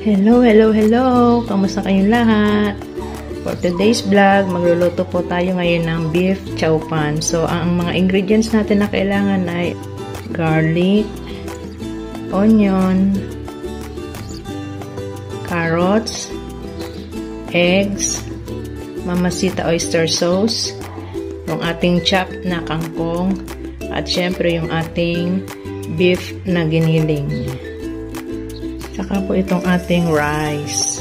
Hello, hello, hello! Kamusta kayong lahat? For today's vlog, magluluto po tayo ngayon ng beef chow pan. So, ang mga ingredients natin na kailangan ay garlic, onion, carrots, eggs, Mamacita oyster sauce, yung ating chop na kangkong, at syempre yung ating beef na giniling. Saka po itong ating rice.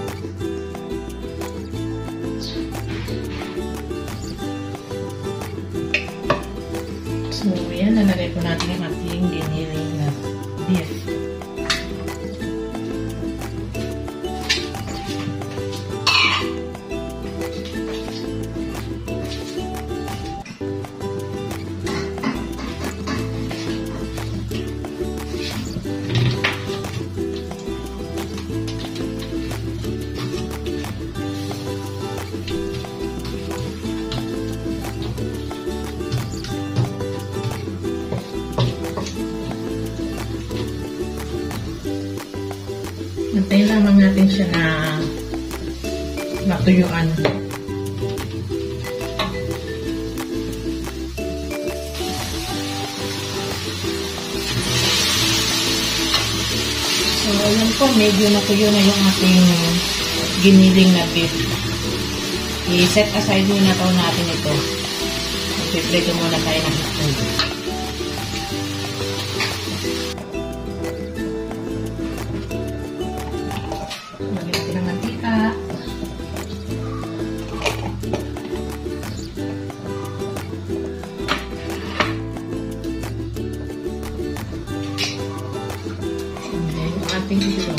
So, yan. Nalagay po natin yung ating giniling na beef. Antayin lamang natin siya na matuyuan. So, ayan po, medyo natuyo na yung ating giniling na beef. I-set aside muna po natin ito. Mag-prito muna tayo ng itlog. Ating itlog.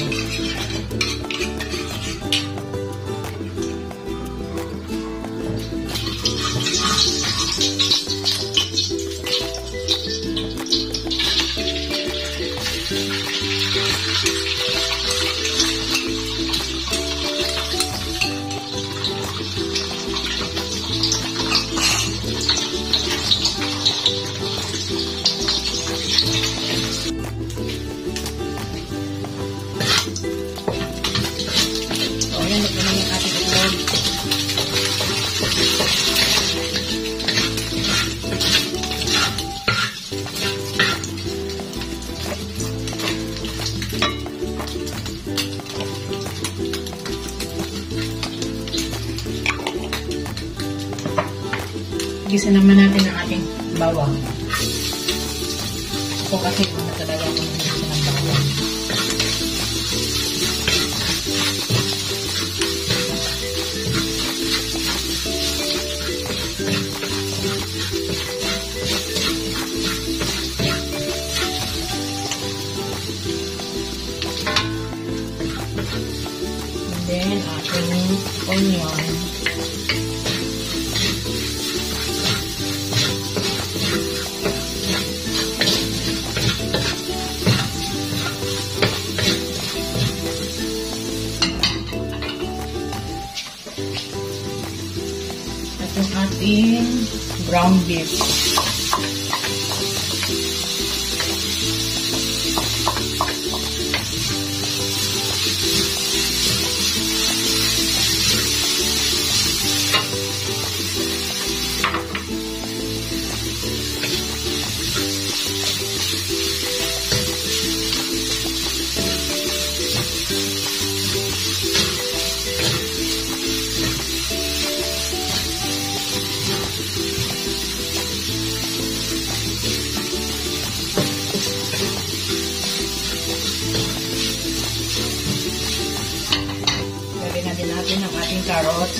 Ayan, ito na yung ating itlog. Gisa naman natin ang ating bawang. Ako kasi kung talaga kung gisa ng bawang. Then, ating onion. At yung ating brown beef. Lagyan natin ang ating carrots.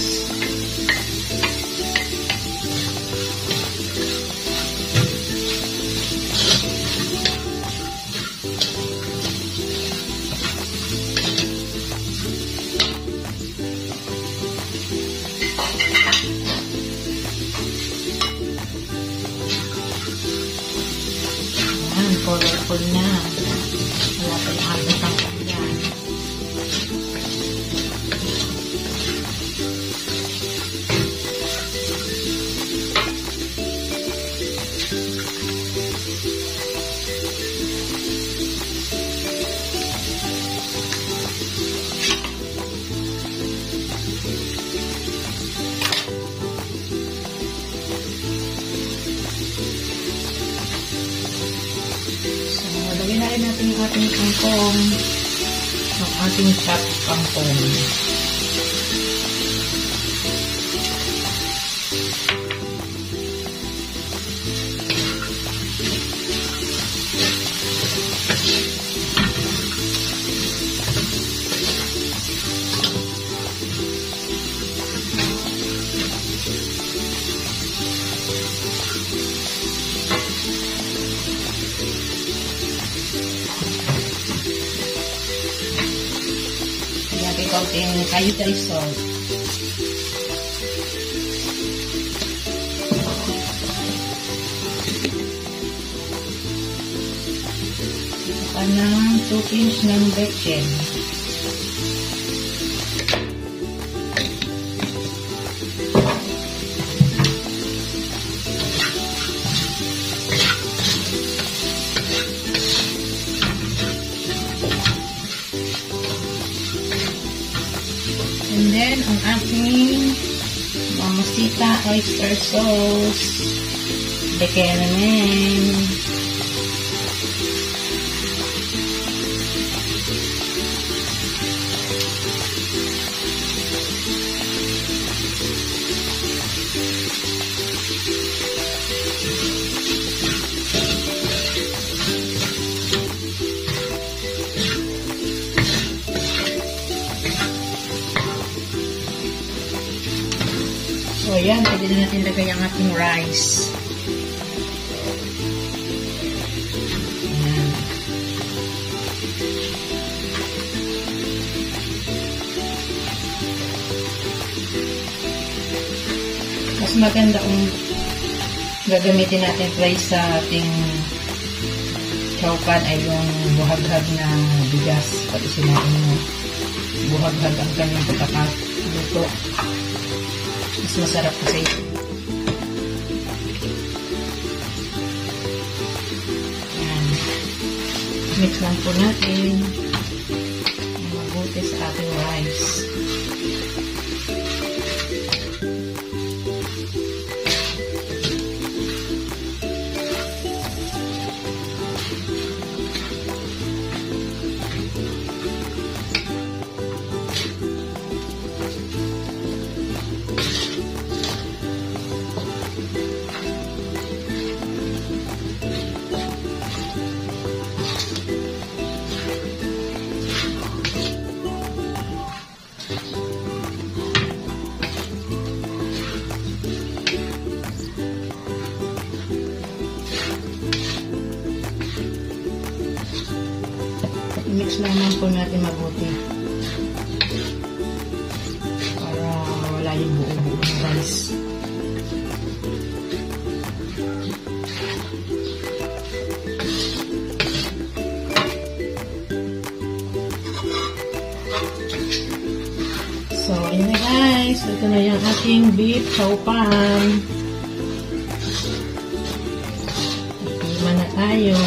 Ayan, colorful na. Wala pa yung ating tangkap yan. ilagay natin yung ating kangkong. Ang ating chopped kangkong. Kaunting kayo salt. Ng 2 pinch ng bechin. And then, ang ating Mamacita oyster sauce. Bechamel. So, ayan. Pwede na natin lagay ang ating rice. Ayan. Mas maganda kung gagamitin natin rice sa ating chowpan ay yung buhaghag na bigas. Pati sinabi mo, buhaghag ang kanyang pagkakaluto. Mas masarap kasi ito. Ayan. Mix lang po natin ang mabuti sa ating rice. I-mix naman po natin mabuti para wala yung buo-buo ng rice. So, yun na guys. Ito na yung ating beef chowpan. Iman na tayo.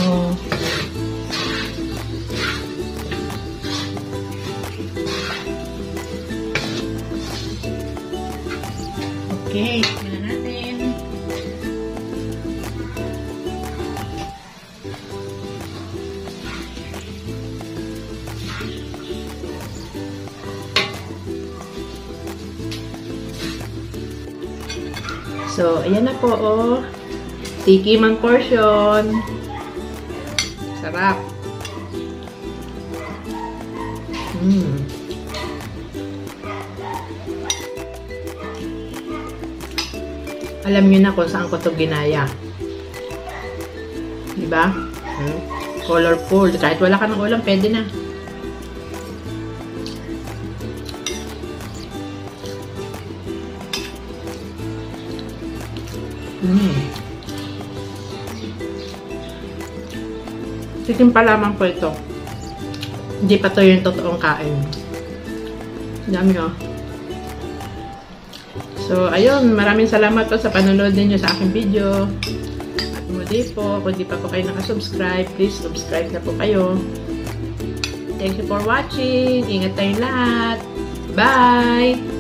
Okay, tignan na natin. So, ayan na po, oh. Tikimang portion. Sarap. Alam nyo na kung saan ko ito ginaya. Diba? Colorful. Kahit wala ka ng ulam, pwede na. Tikim pa lamang po ito. Hindi pa to yung totoong kain. Dami, oh. So, ayun, maraming salamat po sa panonood ninyo sa aking video. At muli po, kung di pa po kayo nakasubscribe, please subscribe na po kayo. Thank you for watching. Ingat tayong lahat. Bye!